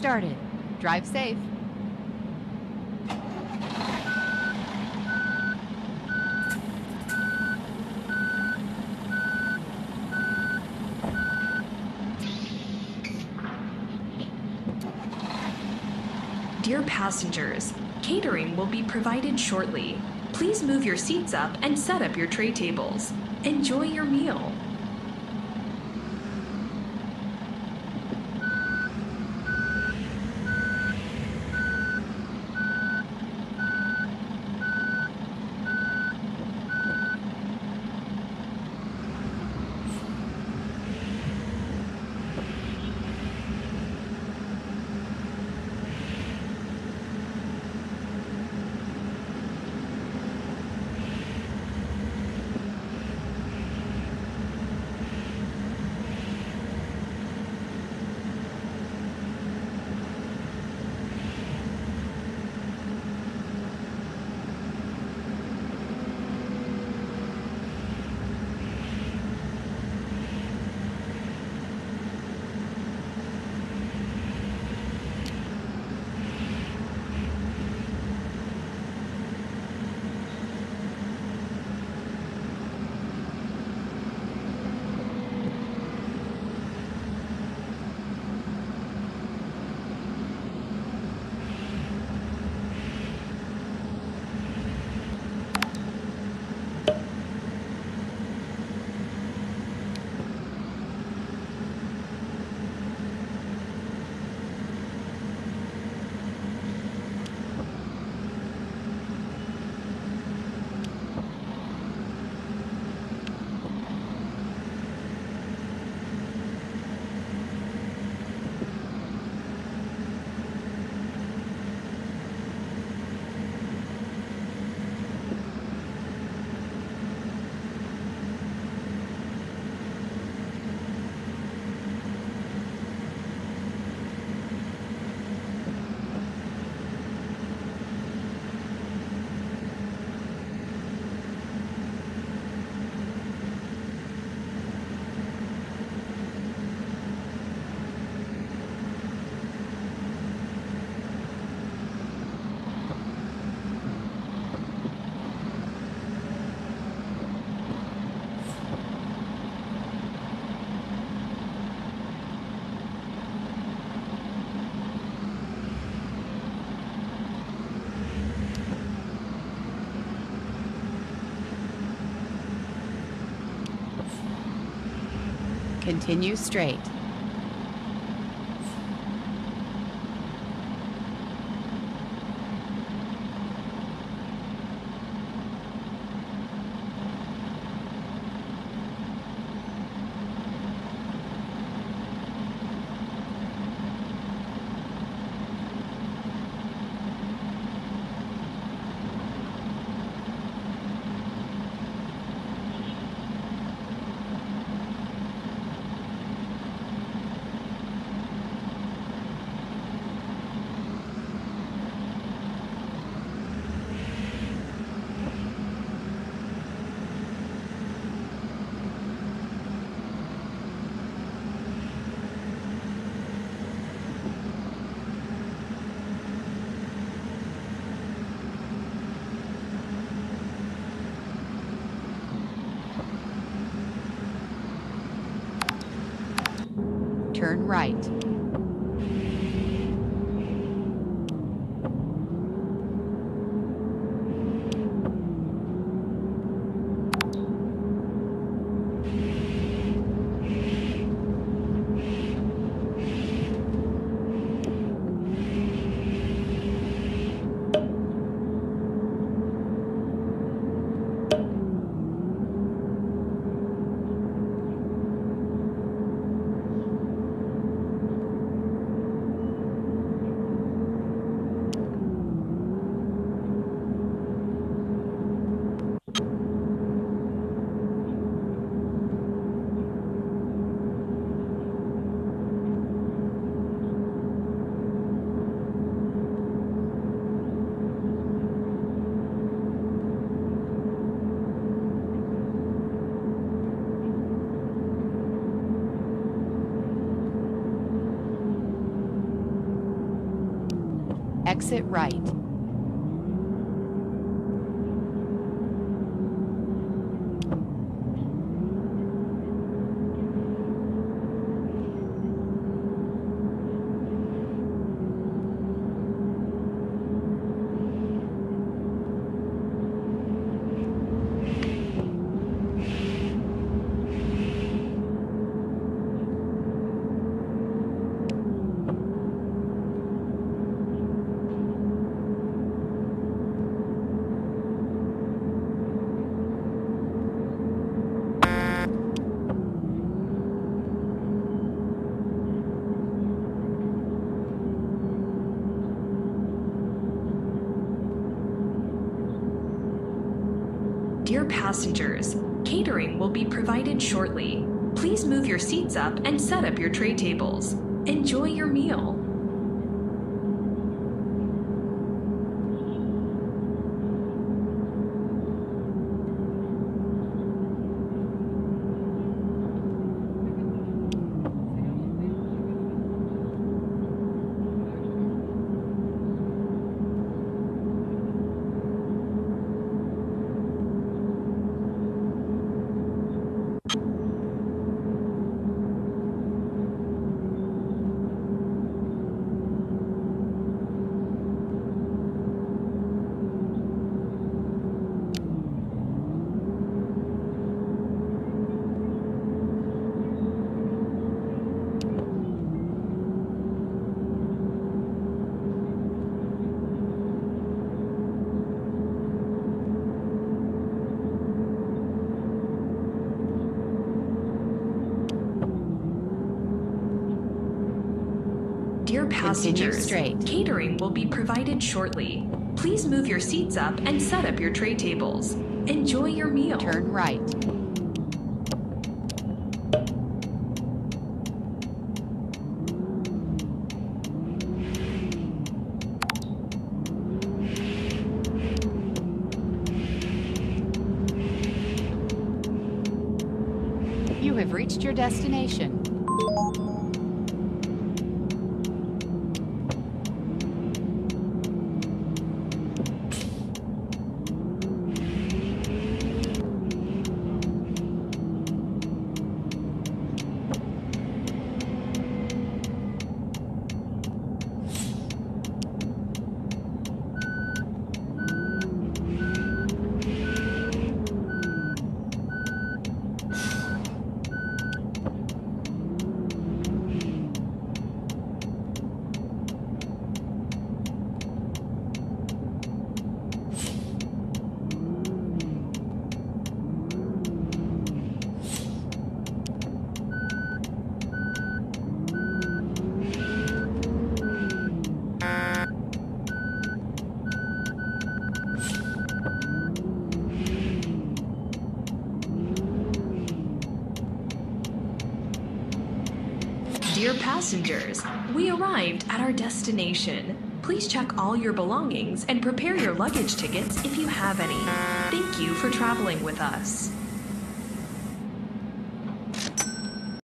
started. Drive safe. Dear passengers, catering will be provided shortly. Please move your seats up and set up your tray tables. Enjoy your meal. Continue straight. Turn right. Exit right. Dear passengers, catering will be provided shortly. Please move your seats up and set up your tray tables. Enjoy your meal. Dear passengers, catering will be provided shortly. Please move your seats up and set up your tray tables. Enjoy your meal. Turn right. You have reached your destination. Dear passengers, we arrived at our destination. Please check all your belongings and prepare your luggage tickets if you have any. Thank you for traveling with us.